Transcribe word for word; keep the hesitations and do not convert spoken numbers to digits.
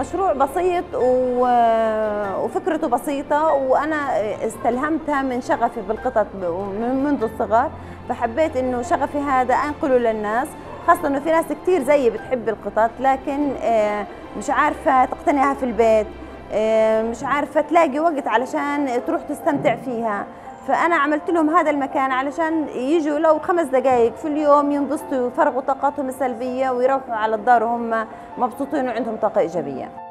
المشروع بسيط وفكرته بسيطة، وأنا استلهمتها من شغفي بالقطط منذ الصغر، فحبيت إنه شغفي هذا أنقله للناس، خاصة إنه في ناس كتير زيي بتحب القطط لكن مش عارفة تقتنيها في البيت، مش عارفة تلاقي وقت علشان تروح تستمتع فيها. فأنا عملت لهم هذا المكان علشان يجوا لو خمس دقائق في اليوم ينبسطوا ويفرغوا طاقتهم السلبية ويروحوا على الدار وهم مبسوطين وعندهم طاقة إيجابية.